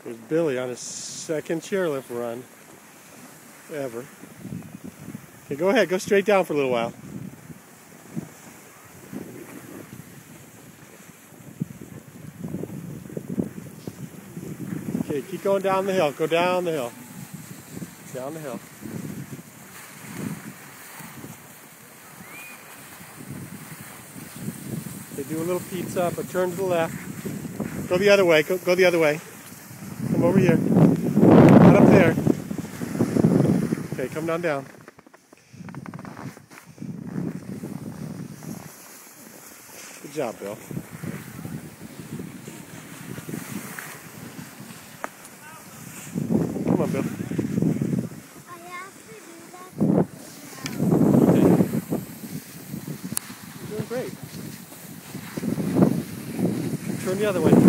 There's Billy on his second chairlift run ever. Okay, go ahead, go straight down for a little while. Okay, keep going down the hill. Go down the hill. Down the hill. Okay, do a little pizza, but turn to the left. Go the other way. Go the other way. Come over here. Not up there. Okay, come down. Good job, Bill. Come on, Bill. I have to do that. Okay. You're doing great. Turn the other way.